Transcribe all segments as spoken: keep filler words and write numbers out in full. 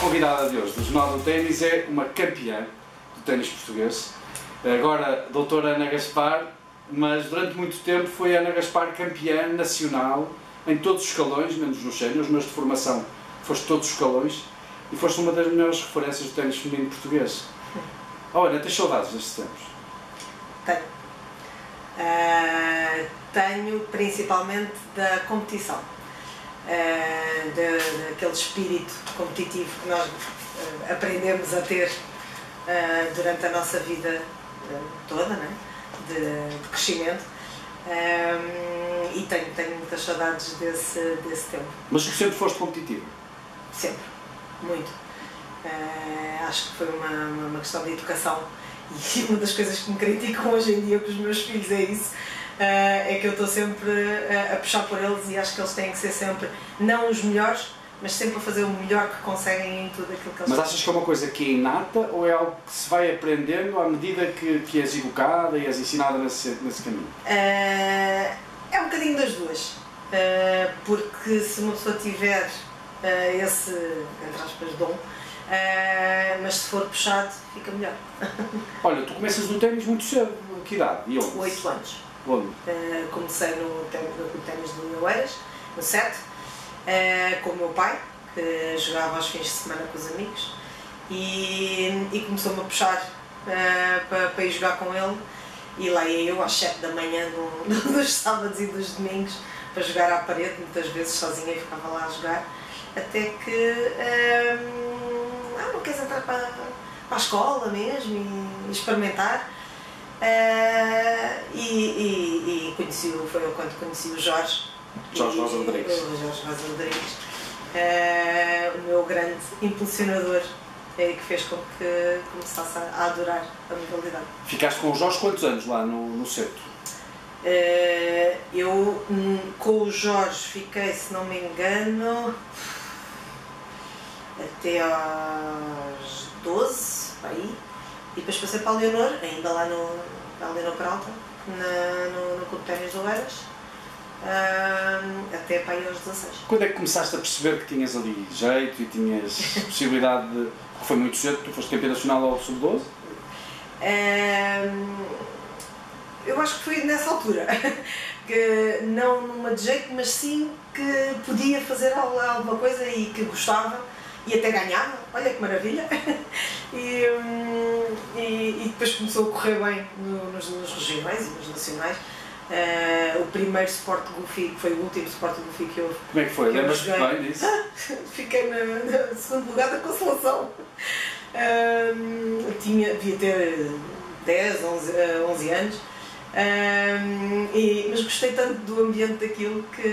convidada de hoje do Jornal do Ténis é uma campeã do ténis português, agora doutora Ana Gaspar, mas durante muito tempo foi a Ana Gaspar campeã nacional em todos os escalões, menos nos séniores, mas de formação foste todos os escalões e foste uma das melhores referências do ténis feminino português. Oh, Ana, tens saudades destes tempos? Tenho. Uh, tenho principalmente da competição. Uh, de, daquele espírito competitivo que nós uh, aprendemos a ter uh, durante a nossa vida uh, toda, né? de, de crescimento, um, e tenho, tenho muitas saudades desse, desse tempo. Mas sempre foste competitivo? Sempre, muito. Uh, acho que foi uma, uma, uma questão de educação, e uma das coisas que me criticam hoje em dia com os meus filhos é isso. Uh, é que eu estou sempre uh, a puxar por eles e acho que eles têm que ser sempre, não os melhores, mas sempre a fazer o melhor que conseguem em tudo aquilo que eles Mas achas que é uma coisa que é inata ou é algo que se vai aprendendo à medida que, que és educada e és ensinada nesse, nesse caminho? Uh, é um bocadinho das duas, uh, porque se uma pessoa tiver uh, esse, entre aspas, dom, uh, mas se for puxado, fica melhor. Olha, tu começas no ténis muito cedo, que idade? E onde? Oito anos. Onde? Uh, comecei no ténis de Oeiras, no sete, uh, com o meu pai, que jogava aos fins de semana com os amigos, e, e começou-me a puxar uh, para, para ir jogar com ele, e lá ia eu às sete da manhã do, dos sábados e dos domingos para jogar à parede, muitas vezes sozinha, e ficava lá a jogar, até que uh, ah, não queres entrar para, para a escola mesmo e, e experimentar. Uh, e, e, e conheci, foi eu quando conheci o Jorge Jorge Rosa Rodrigues, o Jorge Rosa Rodrigues, uh, o meu grande impulsionador, é, que fez com que começasse a, a adorar a modalidade. Ficaste com o Jorge quantos anos lá no, no centro? Uh, eu com o Jorge fiquei, se não me engano, até aos doze, aí. E depois passei para a Leonor, ainda lá no, na Leonor Peralta, na, no, no Clube de Ténis de Oeiras, uh, até para aí aos dezasseis. Quando é que começaste a perceber que tinhas ali jeito e tinhas possibilidade de... Foi muito cedo, tu foste campeã nacional ao sub doze? Uh, eu acho que foi nessa altura, que não numa de jeito, mas sim que podia fazer alguma coisa e que gostava. E até ganhava, olha que maravilha! E, e, e depois começou a correr bem no, nos, nos regionais e nos nacionais. Uh, o primeiro Sport Goofy, que foi o último Sport Goofy que eu Como é que foi? Lembras-te bem disso? Fiquei no segundo lugar da consolação. Uh, tinha, devia ter dez, onze, onze anos, uh, e, mas gostei tanto do ambiente daquilo que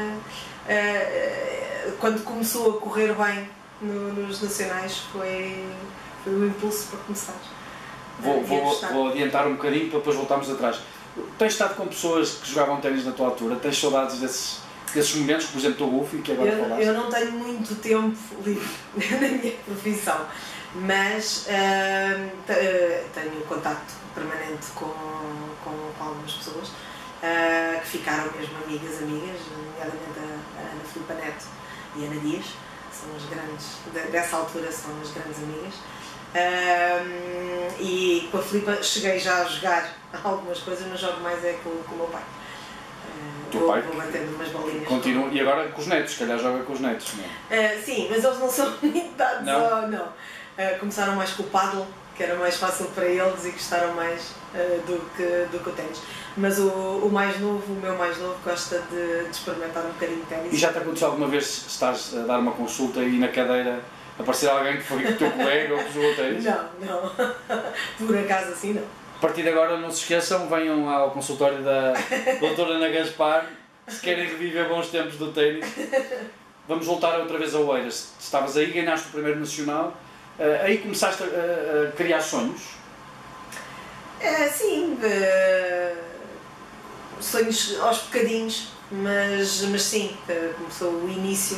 uh, quando começou a correr bem No, nos nacionais foi, foi o impulso para começar. Vou, vou, vou adiantar um bocadinho para depois voltarmos atrás. Tens estado com pessoas que jogavam ténis na tua altura? Tens saudades desses, desses momentos, por exemplo, do Goofy, que agora eu, falaste? eu não tenho muito tempo livre na minha profissão, mas uh, tenho contacto permanente com, com, com algumas pessoas uh, que ficaram mesmo amigas, amigas, nomeadamente a, a Ana Filipa Neto e a Ana Dias. São as grandes, dessa altura são as grandes amigas, um, e com a Filipa cheguei já a jogar algumas coisas, mas jogo mais é com, com o meu pai. Uh, Teu vou, pai? Vou batendo umas bolinhas. Continua, e agora com os netos, se calhar joga com os netos, não é? Uh, sim, mas eles não são muito dados não? ao, não. Uh, começaram mais com o paddle, que era mais fácil para eles e gostaram mais uh, do que, do que o ténis. Mas o, o mais novo, o meu mais novo, gosta de, de experimentar um bocadinho de ténis. E já te aconteceu alguma vez estás a dar uma consulta e na cadeira aparecer alguém que foi o teu colega ou que jogou ténis? Não, não. Por acaso assim não. A partir de agora, não se esqueçam, venham ao consultório da doutora Ana Gaspar, se querem reviver bons tempos do ténis. Vamos voltar outra vez a Oeiras. Estavas aí, ganhaste o primeiro nacional, aí começaste a, a, a criar sonhos? É, sim. Uh... sonhos aos bocadinhos, mas, mas sim, começou o início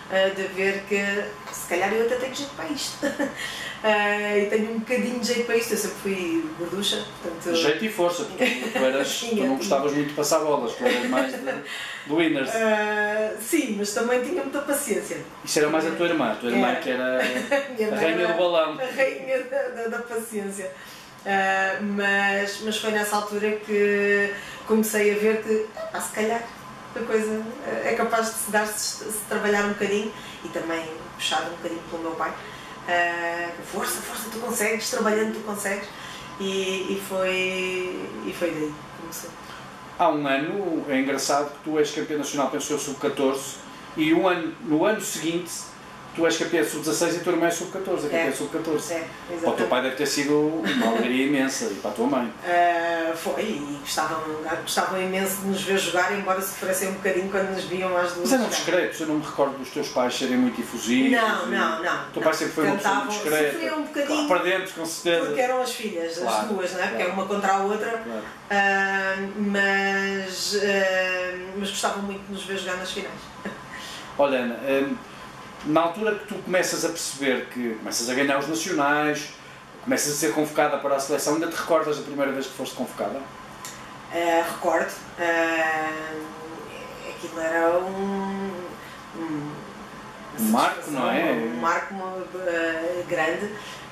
uh, de ver que se calhar eu até tenho jeito para isto. uh, e tenho um bocadinho de jeito para isto, eu sempre fui gorducha. Portanto... Jeito e força, porque tu, eras, tu não gostavas muito de passar bolas, tu eras mais de, de winners. Uh, sim, mas também tinha muita paciência. Isso era mais a tua irmã, a tua irmã é. que era a rainha do balão. A rainha da, da, da paciência. Uh, mas, mas foi nessa altura que comecei a ver que, ah, se calhar, a coisa é capaz de se dar se, se trabalhar um bocadinho e também puxado um bocadinho pelo meu pai. Uh, força, força, tu consegues, trabalhando tu consegues. E, e, foi, e foi daí que começou. Há um ano, é engraçado que tu és campeã nacional, penso eu, sub catorze, e um ano, no ano seguinte tu és campeã sub dezasseis e a tua irmã é sub catorze, a campeã é. sub catorze. É, para o teu pai deve ter sido uma alegria imensa, e para a tua mãe. Uh, foi, e gostavam, gostavam imenso de nos ver jogar, embora sofressem um bocadinho quando nos viam às duas. Mas eram discretos, eu não me recordo dos teus pais serem muito efusivos. Não, não, não. O teu pai sempre foi uma pessoa muito discreta. Sofriam um bocadinho. Lá para dentro, com certeza. Porque eram as filhas, claro, as duas, não é? Porque claro, é uma contra a outra. Claro. Uh, mas, uh, mas gostavam muito de nos ver jogar nas finais. Olha, Ana, um, na altura que tu começas a perceber que começas a ganhar os nacionais, começas a ser convocada para a seleção, ainda te recordas da primeira vez que foste convocada? Uh, recordo. Uh, aquilo era um... um um marco, não é? Um marco uh, grande.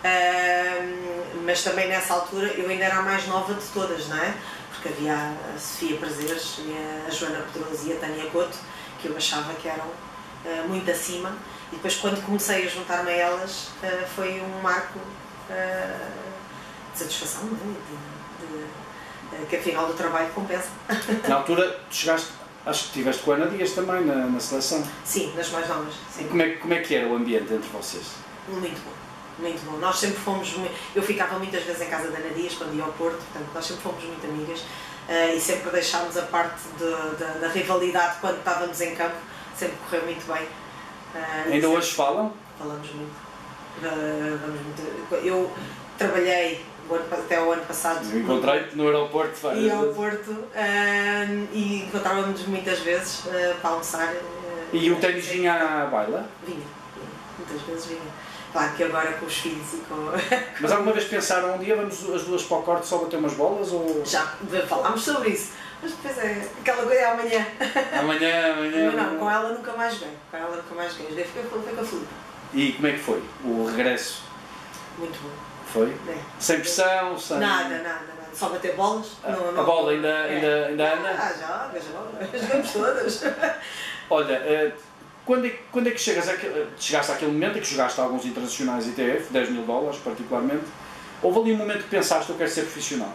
Uh, mas também nessa altura eu ainda era a mais nova de todas, não é? Porque havia a Sofia Prazeres, a Joana Pedroso e a Tânia Couto, que eu achava que eram uh, muito acima. E depois, quando comecei a juntar-me a elas, uh, foi um marco uh, de satisfação, não é? de, de, de, que afinal do trabalho compensa. Na altura, tu chegaste, acho que estiveste com a Ana Dias também na, na seleção. Sim, nas mais novas. Sim. E como é, como é que era o ambiente entre vocês? Muito bom, muito bom. Nós sempre fomos, eu ficava muitas vezes em casa da Ana Dias quando ia ao Porto, portanto nós sempre fomos muito amigas uh, e sempre deixámos a parte de, de, da rivalidade quando estávamos em campo, sempre correu muito bem. Uh, Ainda hoje falam? Falamos muito. Uh, vamos muito. Eu trabalhei o ano, até o ano passado. Encontrei-te no aeroporto várias vezes. E ao Porto uh, e encontrávamos muitas vezes uh, para almoçar. Uh, e o ténis vinha à baila? Vinha, vinha, muitas vezes vinha. Claro que agora com os filhos e com... Mas alguma vez pensaram, um dia vamos as duas para o corte só bater umas bolas? Ou... Já falámos sobre isso. Mas depois é aquela coisa, é amanhã. Amanhã, amanhã. Mas não, com ela nunca mais joguei. Com ela nunca mais joguei. Foi, foi com a Filipe. E como é que foi o regresso? Muito bom. Foi? É. Sem pressão? Sem... Nada, nada, nada. Só bater bolas. Ah, não, a não. bola ainda, é. ainda, ainda anda? Ah, já, já. Jogamos todas. Olha, quando é, quando é que chegas a, chegaste àquele momento em que jogaste alguns internacionais I T F, dez mil dólares particularmente, houve ali um momento que pensaste eu quero ser profissional?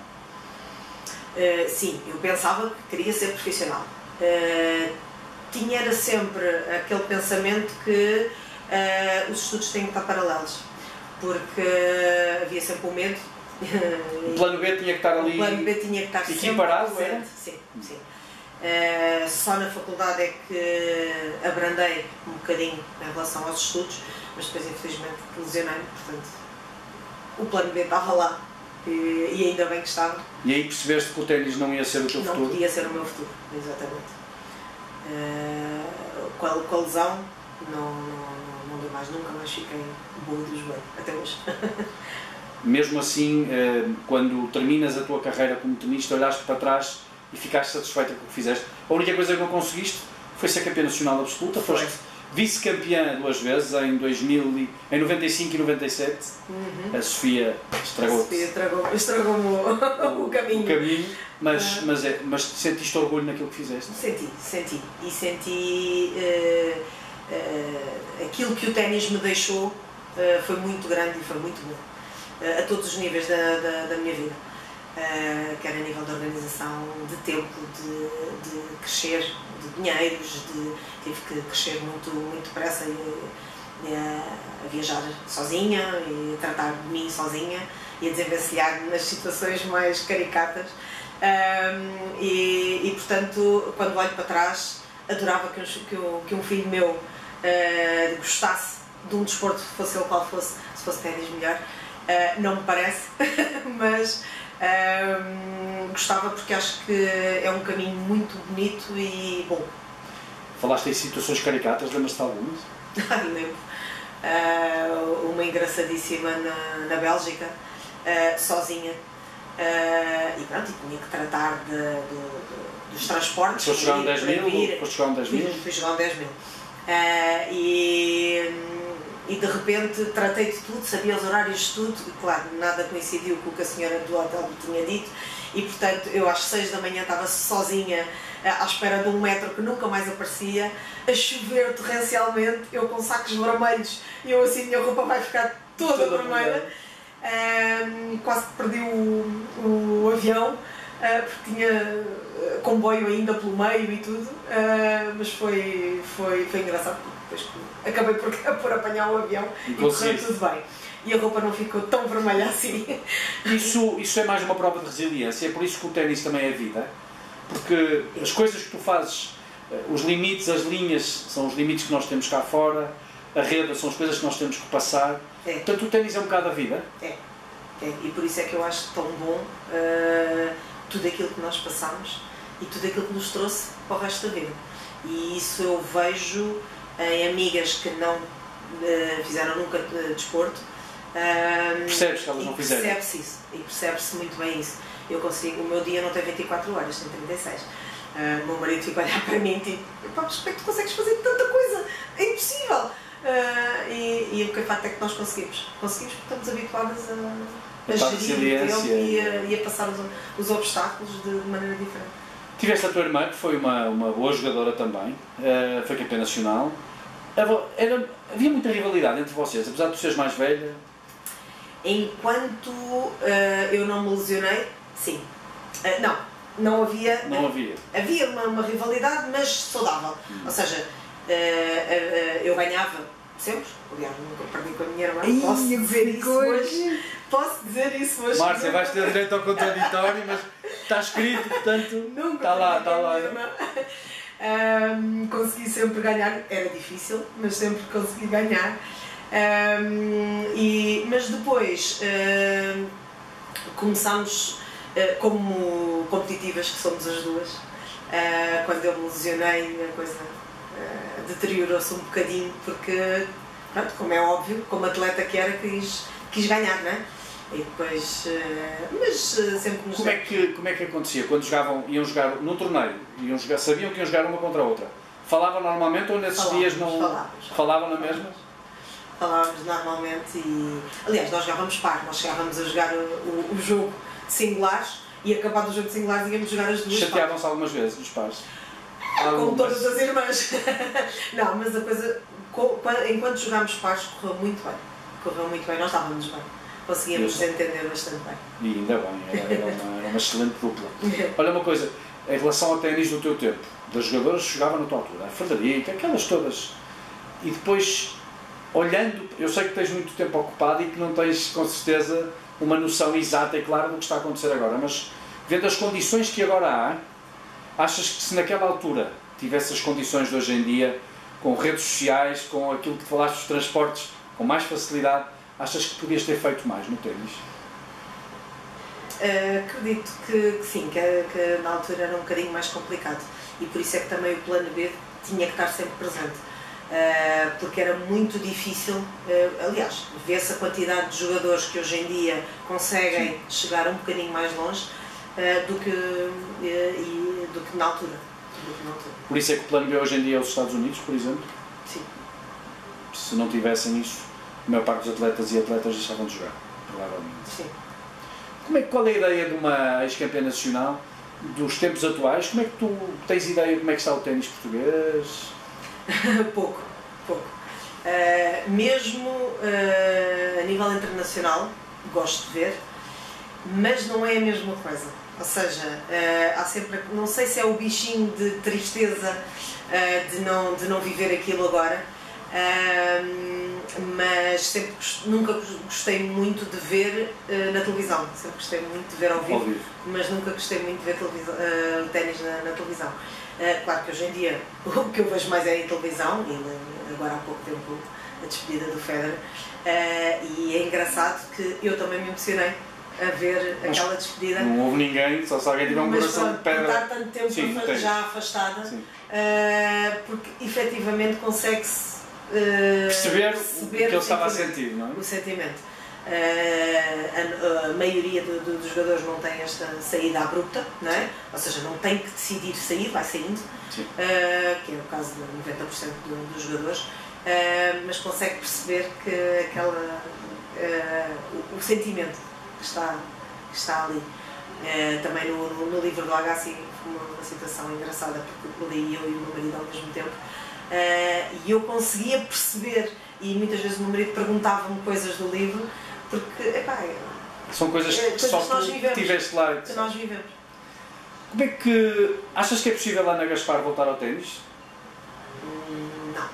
Uh, sim, eu pensava que queria ser profissional. Uh, tinha era sempre aquele pensamento que uh, os estudos têm que estar paralelos, porque havia sempre o medo. O plano B tinha que estar ali. O plano B tinha que estar equiparado, sempre presente. Sim, sim. Uh, só na faculdade é que abrandei um bocadinho em relação aos estudos, mas depois infelizmente lesionei-me, portanto o plano B estava lá. E, e ainda bem que estava. E aí percebeste que o ténis não ia ser o teu não futuro? Não podia ser o meu futuro, exatamente. Uh, com, a, com a lesão, não, não, não deu mais, nunca mais fiquei boa do joelho, até hoje. Mesmo assim, quando terminas a tua carreira como tenista, olhaste para trás e ficaste satisfeita com o que fizeste. A única coisa que não conseguiste foi ser campeã nacional absoluta, foste vice-campeã duas vezes, em, dois mil, em noventa e cinco e noventa e sete. Uhum. A Sofia estragou-te. A Sofia estragou-me estragou o, o caminho. O caminho, mas, uhum. mas, é, mas sentiste orgulho naquilo que fizeste? Senti, senti. E senti uh, uh, aquilo que o ténis me deixou uh, foi muito grande e foi muito bom. Uh, a todos os níveis da, da, da minha vida. Uh, quer a nível de organização, de tempo, de, de crescer, de dinheiros, de, tive que crescer muito, muito depressa e, e a, a viajar sozinha e a tratar de mim sozinha e a desenvencilhar-me nas situações mais caricatas. Um, e, e portanto, quando olho para trás, adorava que um, que um, que um filho meu uh, gostasse de um desporto, fosse ele qual fosse, se fosse ténis melhor, uh, não me parece, mas Um, gostava porque acho que é um caminho muito bonito e bom. Falaste em situações caricatas, lembras-te de algumas? Ai, lembro. Uh, uma engraçadíssima na, na Bélgica, uh, sozinha. Uh, e pronto, e tinha que tratar de, de, de, dos transportes. Foste jogar um dez mil? Foste jogar um dez mil? Fui jogar um dez mil. Uh, e, e de repente tratei de tudo, sabia os horários de tudo, e claro, nada coincidiu com o que a senhora do hotel me tinha dito, e portanto eu às seis da manhã estava sozinha uh, à espera de um metro que nunca mais aparecia, a chover torrencialmente, eu com sacos vermelhos, e eu assim, a minha roupa vai ficar toda, toda vermelha. Uh, quase que perdi o, o avião, uh, porque tinha comboio ainda pelo meio e tudo, uh, mas foi, foi, foi engraçado, porque depois acabei por, por apanhar o avião e, e correu tudo bem. E a roupa não ficou tão vermelha assim. Isso, isso é mais uma prova de resiliência, é por isso que o ténis também é vida, porque as coisas que tu fazes, os limites, as linhas, são os limites que nós temos cá fora, a rede são as coisas que nós temos que passar. É. Portanto, o ténis é um bocado a vida. É. É. E por isso é que eu acho tão bom uh, tudo aquilo que nós passamos e tudo aquilo que nos trouxe para o resto da vida. E isso eu vejo em amigas que não uh, fizeram nunca uh, desporto. Uh, Percebes que elas não fizeram? Percebe-se isso. E percebe-se muito bem isso. Eu consigo, o meu dia não tem vinte e quatro horas, tem trinta e seis. Uh, o meu marido fica a olhar para mim e tipo, pá, mas como é que tu consegues fazer tanta coisa? É impossível! Uh, e, e o que é facto é que nós conseguimos. Conseguimos porque estamos habituadas a, a gerir o tempo e a, e a passar os, os obstáculos de, de maneira diferente. Tiveste a tua irmã, que foi uma, uma boa jogadora também, uh, foi campeã nacional. Era, havia muita rivalidade entre vocês, apesar de tu seres mais velha? Enquanto uh, eu não me lesionei, sim. Uh, não, não havia. Não havia. Havia uma, uma rivalidade, mas saudável. Hum. Ou seja, uh, uh, uh, eu ganhava sempre, aliás, nunca perdi com a minha irmã. Ai, posso dizer isso hoje. Posso dizer isso hoje. Márcia, vais ter direito ao contraditório, mas está escrito, portanto. Nunca está lá, está lá. Um, consegui sempre ganhar, era difícil, mas sempre consegui ganhar. Um, e, mas depois um, começámos, uh, como competitivas que somos as duas, uh, quando eu me lesionei, a coisa uh, deteriorou-se um bocadinho, porque, pronto, como é óbvio, como atleta que era, quis, quis ganhar, não é? E depois, uh, mas uh, sempre nos... Como é, que, como é que acontecia? Quando jogavam, iam jogar num torneio, iam jogar, sabiam que iam jogar uma contra a outra? Falavam normalmente ou nesses falávamos, dias não... Falávamos. Falavam na mesma? Falávamos normalmente e... Aliás, nós jogávamos par, nós chegávamos a jogar o, o, o jogo de singulares e acabado o jogo de singulares íamos jogar as duas. Chateavam-se algumas vezes os pares? Como todas as irmãs. Não, mas a coisa... Enquanto jogámos pares correu muito bem. Correu muito bem, nós estávamos bem. Conseguíamos nos entender bastante bem. E ainda bem, era, era, uma, era uma excelente dupla. Olha uma coisa, em relação ao ténis do teu tempo, das jogadoras que jogavam na tua altura, a Frederica, aquelas todas, e depois, olhando, eu sei que tens muito tempo ocupado e que não tens, com certeza, uma noção exata e clara do que está a acontecer agora, mas vendo as condições que agora há, achas que se naquela altura tivesse as condições de hoje em dia, com redes sociais, com aquilo que falaste dos transportes, com mais facilidade, achas que podias ter feito mais no ténis? Uh, acredito que, que sim, que, que na altura era um bocadinho mais complicado e por isso é que também o plano B tinha que estar sempre presente, uh, porque era muito difícil, uh, aliás, vê-se a quantidade de jogadores que hoje em dia conseguem sim. chegar um bocadinho mais longe uh, do, que, uh, e, do, que na altura, do que na altura. Por isso é que o plano B hoje em dia é os Estados Unidos, por exemplo? Sim. Se não tivessem isso, a maior parte dos atletas e atletas deixavam de jogar, provavelmente. Sim. Como é, qual é a ideia de uma ex-campeã nacional dos tempos atuais? Como é que tu tens ideia de como é que está o ténis português? pouco, pouco. Uh, mesmo uh, a nível internacional, gosto de ver, mas não é a mesma coisa. Ou seja, uh, há sempre, não sei se é o bichinho de tristeza uh, de, não, de não viver aquilo agora, uh, mas sempre, nunca gostei muito de ver uh, na televisão, sempre gostei muito de ver ao vivo, vivo. mas nunca gostei muito de ver uh, ténis na, na televisão. Uh, claro que hoje em dia o que eu vejo mais é em televisão, e agora há pouco tempo a despedida do Federer, uh, e é engraçado que eu também me emocionei a ver mas aquela despedida. Não houve ninguém, só se alguém tiver um mas coração de pedra. Estar tanto tempo Sim, já afastada, uh, porque efetivamente consegue-se uh, perceber, perceber o que ele estava a sentir, não é? O sentimento. Uh, a, a maioria do, do, dos jogadores não tem esta saída abrupta, não é? Ou seja, não tem que decidir sair, vai saindo, uh, que é o caso de noventa por cento do, dos jogadores, uh, mas consegue perceber que aquela, uh, o, o sentimento que está, que está ali. Uh, também no, no, no livro do Agassi foi uma, uma situação engraçada, porque li eu e o meu marido ao mesmo tempo, uh, e eu conseguia perceber, e muitas vezes o meu marido perguntava-me coisas do livro, porque, epá, são coisas que coisas só que nós tu vivemos, tiveste lá. que nós vivemos. Como é que... achas que é possível a Ana Gaspar voltar ao ténis? Hum, não.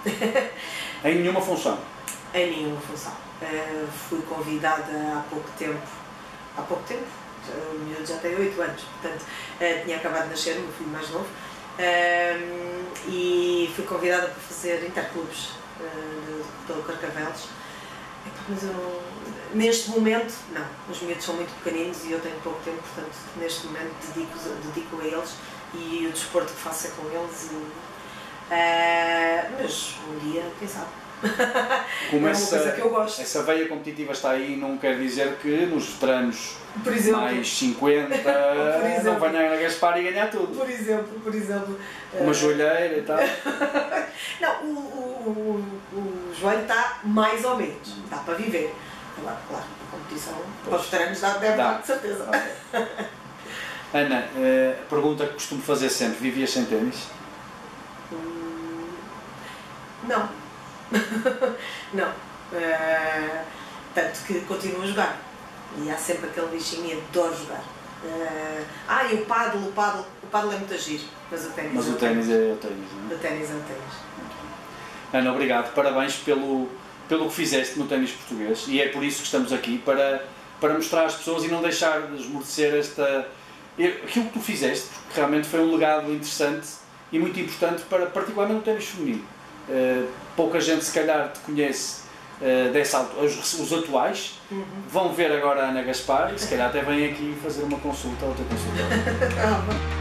Em nenhuma função? Em nenhuma função. Uh, fui convidada há pouco tempo, há pouco tempo, o miúdo já tem oito anos, portanto, uh, tinha acabado de nascer, o meu filho mais novo, uh, e fui convidada para fazer interclubes uh, pelo Carcavelos. Mas eu não, neste momento, não. Os miúdos são muito pequeninos e eu tenho pouco tempo, portanto, neste momento dedico, dedico a eles e o desporto que faço é com eles. E, uh, mas um dia, quem sabe? Como é uma essa, coisa que eu gosto. Essa veia competitiva está aí, não quer dizer que nos veteranos por exemplo, mais cinquenta exemplo, não venham a Gaspar e ganhar tudo. Por exemplo, por exemplo. Uma uh, joelheira e tal. Não, o, o, o, o joelho está mais ou menos, dá para viver. Agora, claro, a competição para os veteranos dá, deve dar, de certeza. Okay. Ana, a pergunta que costumo fazer sempre: vivias sem ténis? Hum, não. Não. Uh, tanto que continuo a jogar. E há sempre aquele bichinho e adoro jogar. Uh, ah, e o paddle, o paddle, o paddle é muito agir, mas o ténis mas é o ténis é o ténis, não é? O ténis é o ténis. Ana, obrigado, parabéns pelo, pelo que fizeste no ténis português, e é por isso que estamos aqui, para, para mostrar às pessoas e não deixar de esmorecer esta, aquilo que tu fizeste, porque realmente foi um legado interessante e muito importante, para, particularmente no ténis feminino. Uh, pouca gente se calhar te conhece uh, dessa, os, os atuais, uhum. Vão ver agora a Ana Gaspar e se calhar até vêm aqui fazer uma consulta ou outra consulta.